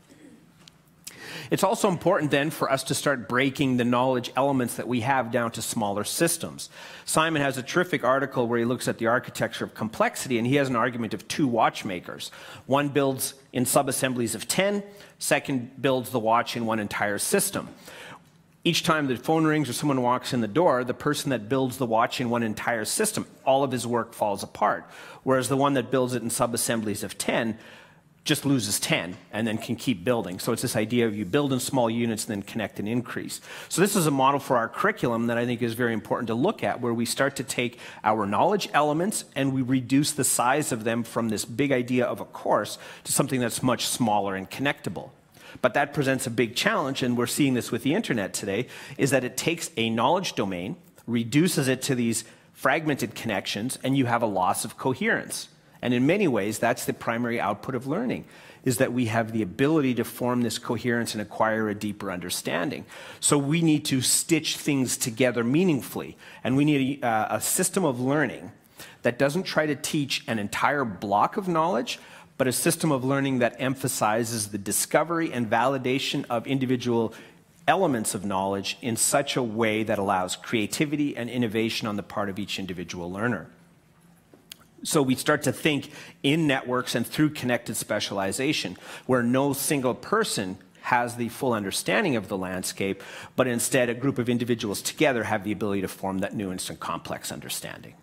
It's also important then for us to start breaking the knowledge elements that we have down to smaller systems. Simon has a terrific article where he looks at the architecture of complexity, and he has an argument of two watchmakers. One builds in subassemblies of ten, second builds the watch in one entire system. Each time the phone rings or someone walks in the door, the person that builds the watch in one entire system, all of his work falls apart. Whereas the one that builds it in subassemblies of ten just loses ten and then can keep building. So it's this idea of you build in small units and then connect and increase. So this is a model for our curriculum that I think is very important to look at, where we start to take our knowledge elements and we reduce the size of them from this big idea of a course to something that's much smaller and connectable. But that presents a big challenge, and we're seeing this with the internet today, is that it takes a knowledge domain, reduces it to these fragmented connections, and you have a loss of coherence. And in many ways, that's the primary output of learning, is that we have the ability to form this coherence and acquire a deeper understanding. So we need to stitch things together meaningfully, and we need a, a system of learning that doesn't try to teach an entire block of knowledge, but a system of learning that emphasizes the discovery and validation of individual elements of knowledge in such a way that allows creativity and innovation on the part of each individual learner. So we start to think in networks and through connected specialization, where no single person has the full understanding of the landscape, but instead a group of individuals together have the ability to form that nuanced and complex understanding.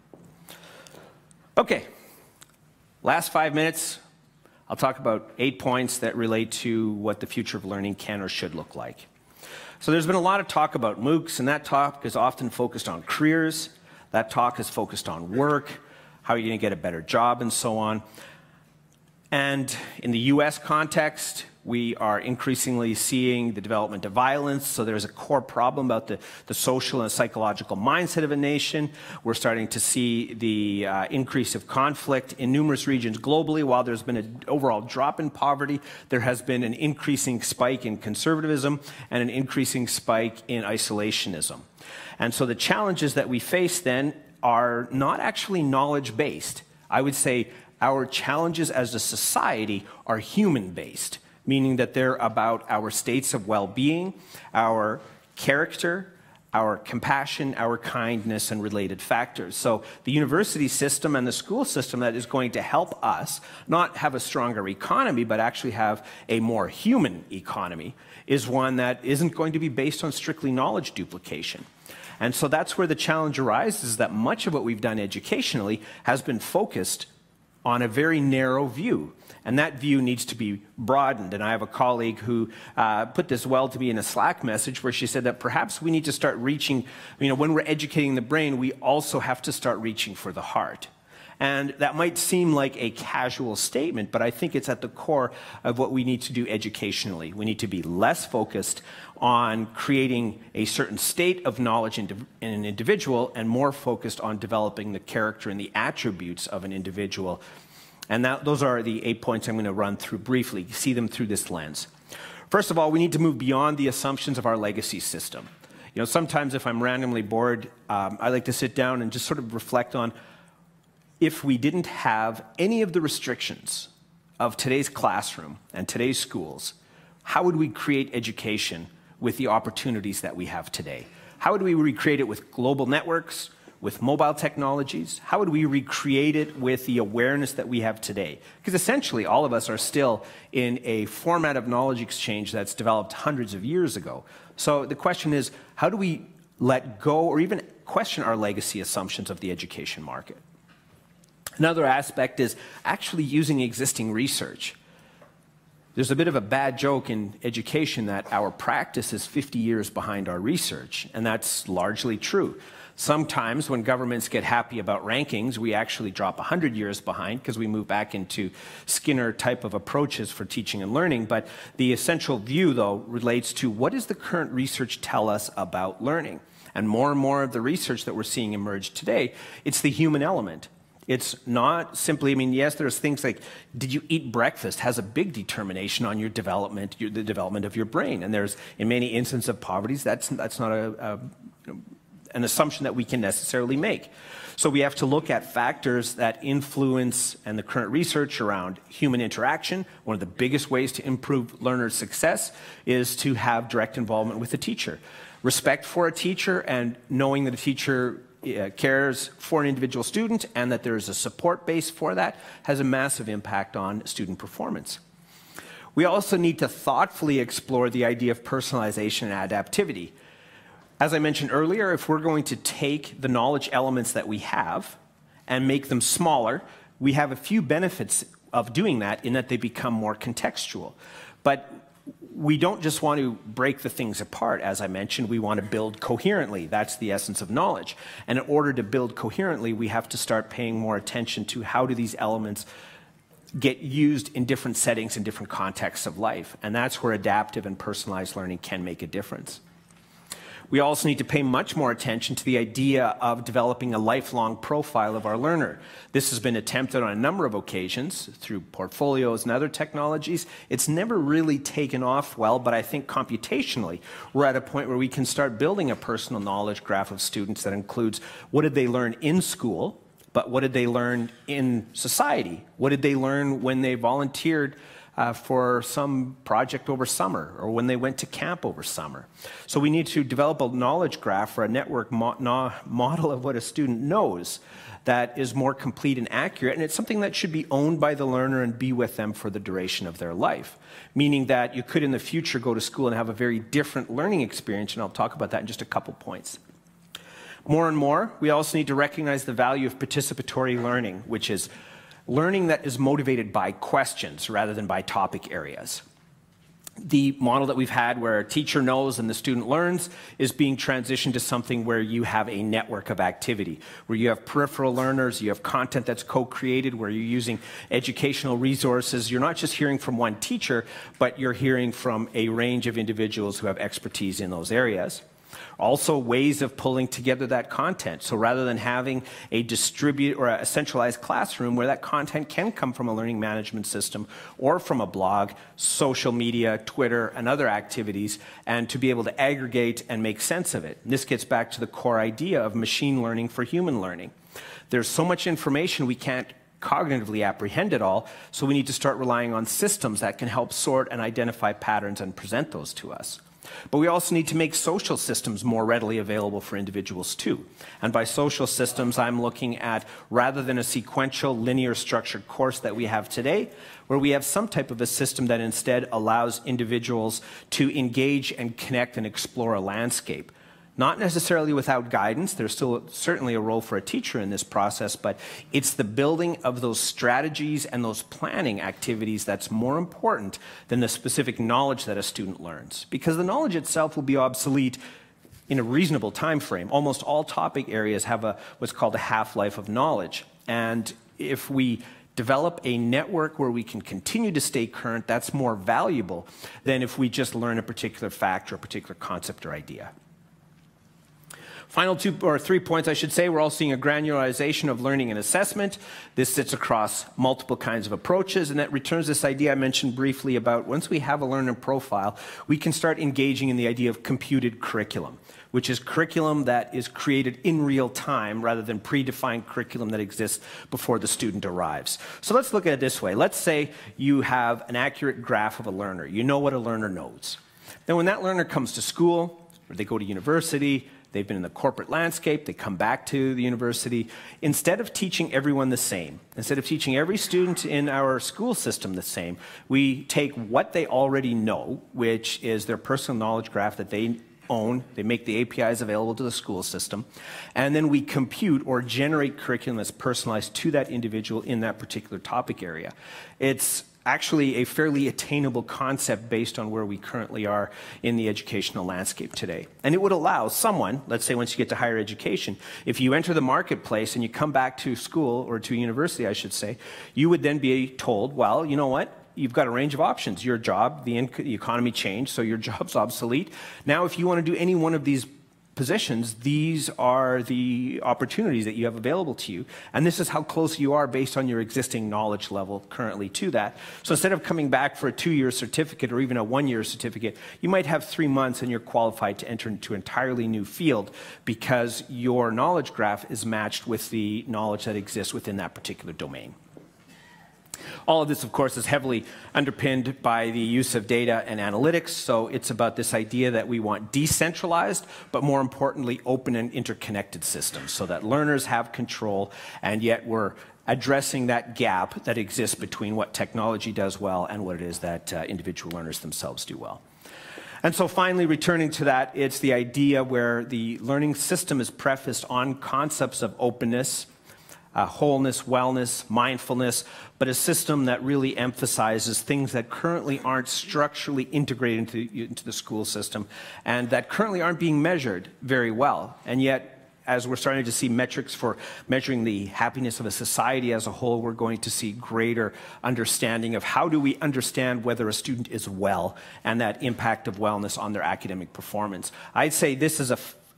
Okay, last five minutes. I'll talk about eight points that relate to what the future of learning can or should look like. So there's been a lot of talk about MOOCs, and that talk is often focused on careers. That talk is focused on work, how you're going to get a better job, and so on. And in the U S context, we are increasingly seeing the development of violence, so there's a core problem about the, the social and psychological mindset of a nation. We're starting to see the uh, increase of conflict in numerous regions globally. While there's been an overall drop in poverty, there has been an increasing spike in conservatism and an increasing spike in isolationism. And so the challenges that we face then are not actually knowledge-based. I would say our challenges as a society are human-based, meaning that they're about our states of well-being, our character, our compassion, our kindness, and related factors. So the university system and the school system that is going to help us not have a stronger economy, but actually have a more human economy, is one that isn't going to be based on strictly knowledge duplication. And so that's where the challenge arises, is that much of what we've done educationally has been focused on a very narrow view. And that view needs to be broadened. And I have a colleague who uh, put this well to me in a Slack message, where she said that perhaps we need to start reaching, you know, when we're educating the brain, we also have to start reaching for the heart. And that might seem like a casual statement, but I think it's at the core of what we need to do educationally. We need to be less focused on creating a certain state of knowledge in, in an individual and more focused on developing the character and the attributes of an individual. And that, those are the eight points I'm going to run through briefly. You see them through this lens. First of all, we need to move beyond the assumptions of our legacy system. You know, sometimes if I'm randomly bored, um, I like to sit down and just sort of reflect on, if we didn't have any of the restrictions of today's classroom and today's schools, how would we create education with the opportunities that we have today? How would we recreate it with global networks, with mobile technologies? How would we recreate it with the awareness that we have today? Because essentially all of us are still in a format of knowledge exchange that's developed hundreds of years ago. So the question is, how do we let go or even question our legacy assumptions of the education market? Another aspect is actually using existing research. There's a bit of a bad joke in education that our practice is fifty years behind our research, and that's largely true. Sometimes when governments get happy about rankings, we actually drop one hundred years behind because we move back into Skinner type of approaches for teaching and learning. But the essential view, though, relates to what does the current research tell us about learning? And more and more of the research that we're seeing emerge today, it's the human element. It's not simply, I mean, yes, there's things like, did you eat breakfast has a big determination on your development, your, the development of your brain. And there's, in many instances of poverty, that's, that's not a, a, an assumption that we can necessarily make. So we have to look at factors that influence, and the current research around human interaction. One of the biggest ways to improve learner success is to have direct involvement with the teacher. Respect for a teacher and knowing that a teacher Uh, cares for an individual student and that there is a support base for that has a massive impact on student performance. We also need to thoughtfully explore the idea of personalization and adaptivity. As I mentioned earlier, if we're going to take the knowledge elements that we have and make them smaller, we have a few benefits of doing that in that they become more contextual. But we don't just want to break the things apart, as I mentioned, we want to build coherently. That's the essence of knowledge. And in order to build coherently, we have to start paying more attention to how do these elements get used in different settings and different contexts of life. And that's where adaptive and personalized learning can make a difference. We also need to pay much more attention to the idea of developing a lifelong profile of our learner. This has been attempted on a number of occasions through portfolios and other technologies. It's never really taken off well, but I think computationally, we're at a point where we can start building a personal knowledge graph of students that includes what did they learn in school, but what did they learn in society? What did they learn when they volunteered Uh, for some project over summer, or when they went to camp over summer. So we need to develop a knowledge graph or a network mo no model of what a student knows that is more complete and accurate, and it's something that should be owned by the learner and be with them for the duration of their life. Meaning that you could in the future go to school and have a very different learning experience, and I'll talk about that in just a couple points. More and more, we also need to recognize the value of participatory learning, which is learning that is motivated by questions rather than by topic areas. The model that we've had where a teacher knows and the student learns is being transitioned to something where you have a network of activity, where you have peripheral learners, you have content that's co-created, where you're using educational resources. You're not just hearing from one teacher, but you're hearing from a range of individuals who have expertise in those areas. Also, ways of pulling together that content. So rather than having a distribute or a centralized classroom where that content can come from a learning management system or from a blog, social media, Twitter, and other activities, and to be able to aggregate and make sense of it. And this gets back to the core idea of machine learning for human learning. There's so much information we can't cognitively apprehend it all, so we need to start relying on systems that can help sort and identify patterns and present those to us. But we also need to make social systems more readily available for individuals too. And by social systems, I'm looking at, rather than a sequential, linear structured course that we have today, where we have some type of a system that instead allows individuals to engage and connect and explore a landscape. Not necessarily without guidance. There's still certainly a role for a teacher in this process, but it's the building of those strategies and those planning activities that's more important than the specific knowledge that a student learns. Because the knowledge itself will be obsolete in a reasonable time frame. Almost all topic areas have a what's called a half-life of knowledge. And if we develop a network where we can continue to stay current, that's more valuable than if we just learn a particular fact or a particular concept or idea. Final two or three points, I should say, we're all seeing a granularization of learning and assessment. This sits across multiple kinds of approaches, and that returns this idea I mentioned briefly about once we have a learner profile, we can start engaging in the idea of computed curriculum, which is curriculum that is created in real time rather than predefined curriculum that exists before the student arrives. So let's look at it this way. Let's say you have an accurate graph of a learner. You know what a learner knows. Then when that learner comes to school, or they go to university, they've been in the corporate landscape, they come back to the university. Instead of teaching everyone the same, instead of teaching every student in our school system the same, we take what they already know, which is their personal knowledge graph that they own, they make the A P Is available to the school system, and then we compute or generate curriculum that's personalized to that individual in that particular topic area. It's actually a fairly attainable concept based on where we currently are in the educational landscape today. And it would allow someone, let's say once you get to higher education, if you enter the marketplace and you come back to school, or to university I should say, you would then be told, well, you know what? You've got a range of options. Your job, the, the economy changed, so your job's obsolete. Now if you want to do any one of these positions, these are the opportunities that you have available to you. And this is how close you are based on your existing knowledge level currently to that. So instead of coming back for a two-year certificate or even a one-year certificate, you might have three months and you're qualified to enter into an entirely new field because your knowledge graph is matched with the knowledge that exists within that particular domain. All of this, of course, is heavily underpinned by the use of data and analytics. So it's about this idea that we want decentralized, but more importantly, open and interconnected systems so that learners have control, and yet we're addressing that gap that exists between what technology does well and what it is that uh, individual learners themselves do well. And so finally, returning to that, it's the idea where the learning system is prefaced on concepts of openness, Uh, wholeness, wellness, mindfulness, but a system that really emphasizes things that currently aren't structurally integrated into, into the school system and that currently aren't being measured very well. And yet, as we're starting to see metrics for measuring the happiness of a society as a whole, we're going to see greater understanding of how do we understand whether a student is well and that impact of wellness on their academic performance. I'd say this is a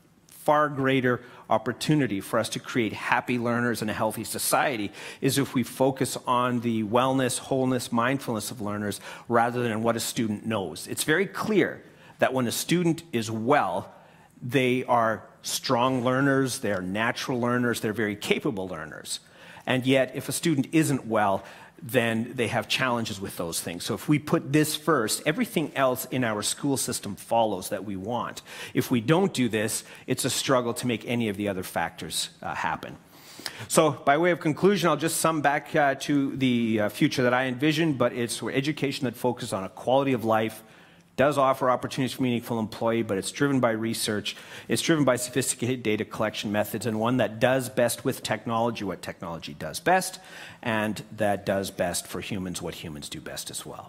far greater opportunity for us to create happy learners and a healthy society is if we focus on the wellness, wholeness, mindfulness of learners rather than what a student knows. It's very clear that when a student is well, they are strong learners, they're natural learners, they're very capable learners. And yet, if a student isn't well, then they have challenges with those things. So if we put this first, everything else in our school system follows that we want. If we don't do this, it's a struggle to make any of the other factors uh, happen. So by way of conclusion, I'll just sum back uh, to the uh, future that I envision, but it's for education that focuses on a quality of life, does offer opportunities for meaningful employee, but it's driven by research, it's driven by sophisticated data collection methods, and one that does best with technology what technology does best, and that does best for humans what humans do best as well.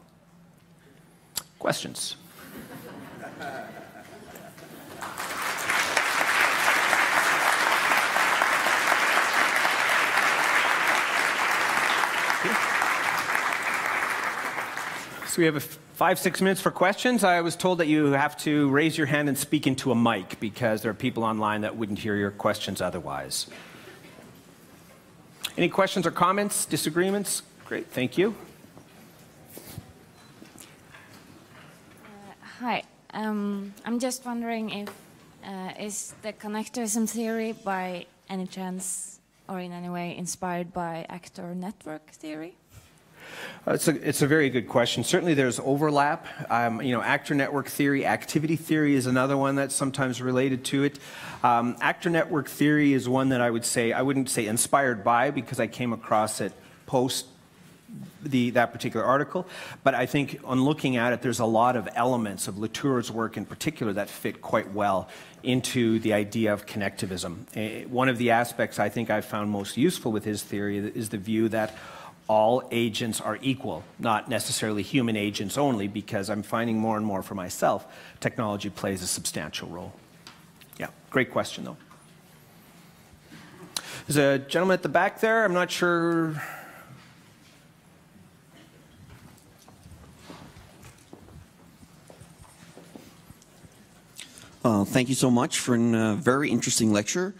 Questions? So we have a five, six minutes for questions. I was told that you have to raise your hand and speak into a mic because there are people online that wouldn't hear your questions otherwise. Any questions or comments, disagreements? Great, thank you. Uh, hi, um, I'm just wondering if uh, is the connectivism theory by any chance or in any way inspired by actor network theory? Uh, it's, a, it's a very good question. Certainly there's overlap. Um, you know, actor network theory, activity theory is another one that's sometimes related to it. Um, actor network theory is one that I would say, I wouldn't say inspired by because I came across it post the, that particular article, but I think on looking at it, there's a lot of elements of Latour's work in particular that fit quite well into the idea of connectivism. Uh, one of the aspects I think I found most useful with his theory is the view that all agents are equal, not necessarily human agents only, because I'm finding more and more for myself, technology plays a substantial role. Yeah, great question though. There's a gentleman at the back there. I'm not sure. Uh, thank you so much for a uh, very interesting lecture.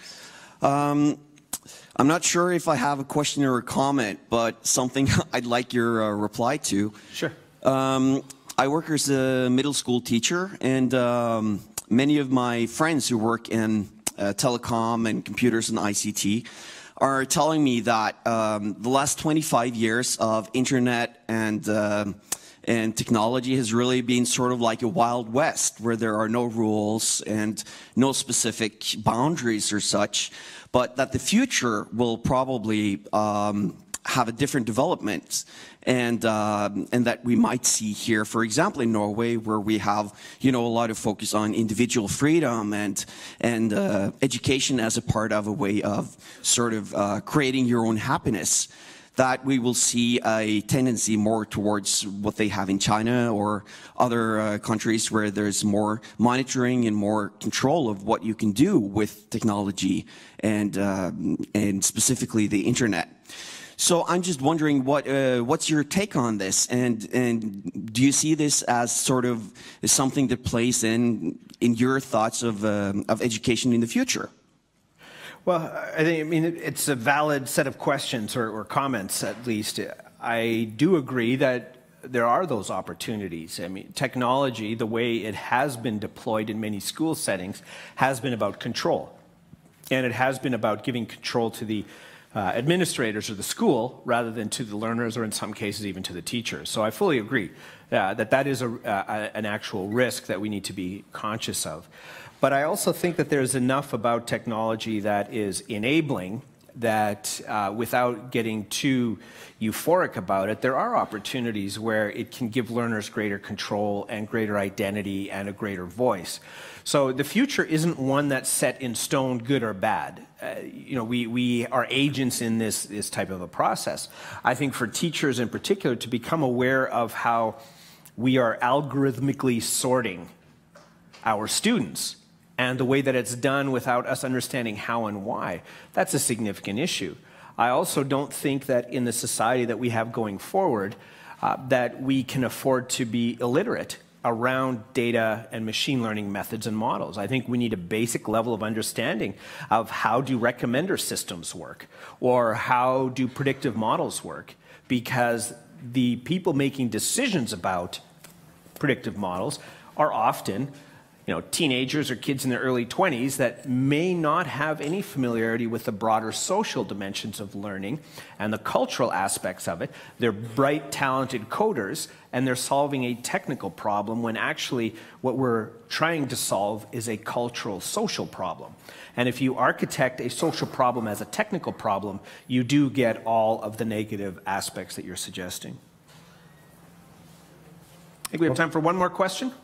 Um, I'm not sure if I have a question or a comment, but something I'd like your uh, reply to. Sure. Um, I work as a middle school teacher, and um, many of my friends who work in uh, telecom and computers and I C T are telling me that um, the last twenty-five years of internet and uh, And technology has really been sort of like a Wild West, where there are no rules and no specific boundaries or such, but that the future will probably um, have a different development, and uh, and that we might see here, for example, in Norway, where we have, you know, a lot of focus on individual freedom and and uh, education as a part of a way of sort of uh, creating your own happiness, that we will see a tendency more towards what they have in China or other uh, countries where there's more monitoring and more control of what you can do with technology and uh, and specifically the internet. So I'm just wondering, what uh, what's your take on this, and and do you see this as sort of something that plays in in your thoughts of uh, of education in the future? Well, I think, I mean, it's a valid set of questions or, or comments, at least. I do agree that there are those opportunities. I mean, technology, the way it has been deployed in many school settings, has been about control. And it has been about giving control to the uh, administrators of the school rather than to the learners, or in some cases even to the teachers. So I fully agree uh, that that is a, uh, an actual risk that we need to be conscious of. But I also think that there's enough about technology that is enabling that uh, without getting too euphoric about it, there are opportunities where it can give learners greater control and greater identity and a greater voice. So the future isn't one that's set in stone, good or bad. Uh, you know, we, we are agents in this, this type of a process. I think for teachers in particular to become aware of how we are algorithmically sorting our students, and the way that it's done without us understanding how and why, that's a significant issue. I also don't think that in the society that we have going forward, uh, that we can afford to be illiterate around data and machine learning methods and models. I think we need a basic level of understanding of how do recommender systems work, or how do predictive models work, because the people making decisions about predictive models are often, you know, teenagers or kids in their early twenties that may not have any familiarity with the broader social dimensions of learning and the cultural aspects of it. They're bright, talented coders, and they're solving a technical problem when actually what we're trying to solve is a cultural, social problem. And if you architect a social problem as a technical problem, you do get all of the negative aspects that you're suggesting. I think we have time for one more question.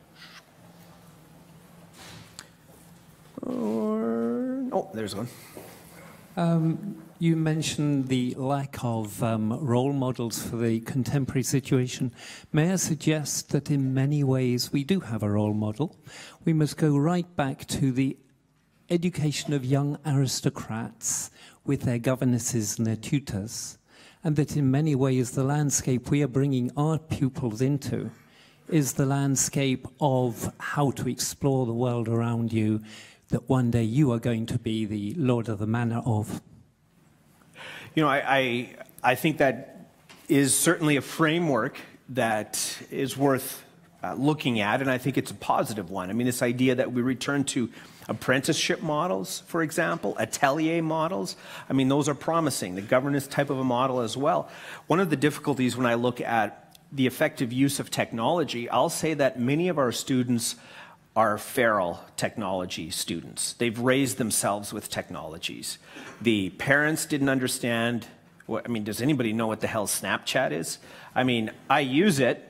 Or, oh, there's one. Um, you mentioned the lack of um, role models for the contemporary situation. May I suggest that in many ways we do have a role model? We must go right back to the education of young aristocrats with their governesses and their tutors, and that in many ways the landscape we are bringing our pupils into is the landscape of how to explore the world around you, that one day you are going to be the lord of the manor of. You know, I, I, I think that is certainly a framework that is worth uh, looking at, and I think it's a positive one. I mean, this idea that we return to apprenticeship models, for example, atelier models, I mean, those are promising. The governance type of a model as well. One of the difficulties when I look at the effective use of technology, I'll say that many of our students are feral technology students. They've raised themselves with technologies. The parents didn't understand, what, I mean, does anybody know what the hell Snapchat is? I mean, I use it,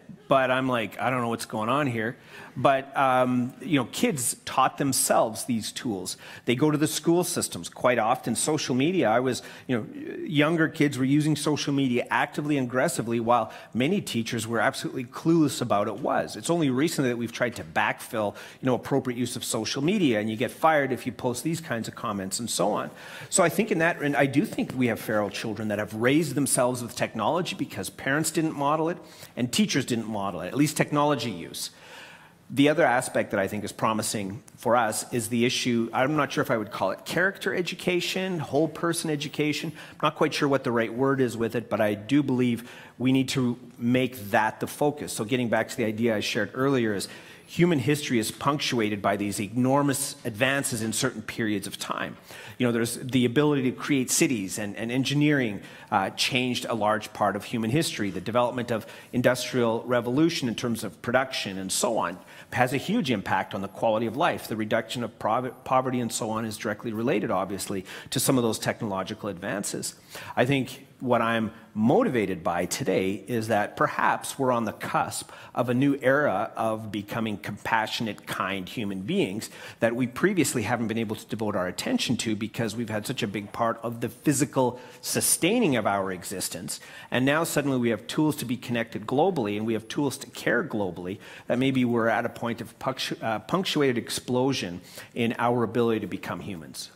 but I'm like, I don't know what's going on here. But, um, you know, kids taught themselves these tools. They go to the school systems quite often. Social media, I was, you know, younger kids were using social media actively and aggressively while many teachers were absolutely clueless about it was. It's only recently that we've tried to backfill, you know, appropriate use of social media, and you get fired if you post these kinds of comments and so on. So I think in that, and I do think we have feral children that have raised themselves with technology because parents didn't model it and teachers didn't model it, at least technology use. The other aspect that I think is promising for us is the issue, I'm not sure if I would call it character education, whole person education. I'm not quite sure what the right word is with it, but I do believe we need to make that the focus. So getting back to the idea I shared earlier is human history is punctuated by these enormous advances in certain periods of time. You know, there's the ability to create cities, and, and engineering uh, changed a large part of human history. The development of industrial revolution in terms of production and so on has a huge impact on the quality of life. The reduction of poverty and so on is directly related, obviously, to some of those technological advances. I think what I'm motivated by today is that perhaps we're on the cusp of a new era of becoming compassionate, kind human beings that we previously haven't been able to devote our attention to because we've had such a big part of the physical sustaining of our existence. And now suddenly we have tools to be connected globally, and we have tools to care globally, that maybe we're at a point of punctu uh, punctuated explosion in our ability to become humans.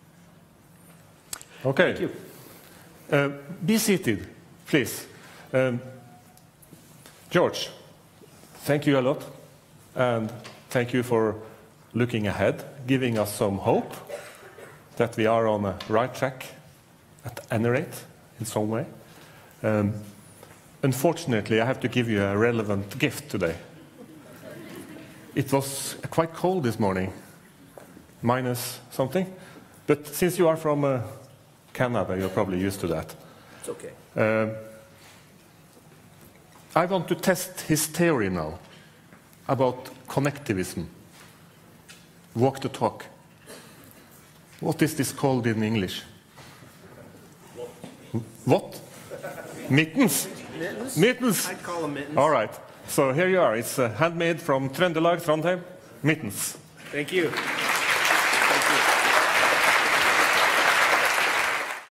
Okay. Thank you. Uh, be seated, please. Um, George, thank you a lot, and thank you for looking ahead, giving us some hope that we are on the right track at any rate, in some way. Um, unfortunately, I have to give you a relevant gift today. It was quite cold this morning, minus something, but since you are from uh, Canada, you're probably used to that. It's okay. Um, I want to test his theory now about connectivism, walk the talk. What is this called in English? What? Mittens? Mittens? Mittens. I'd call them mittens. All right. So here you are. It's uh, handmade from Trøndelag, Trondheim. Mittens. Thank you.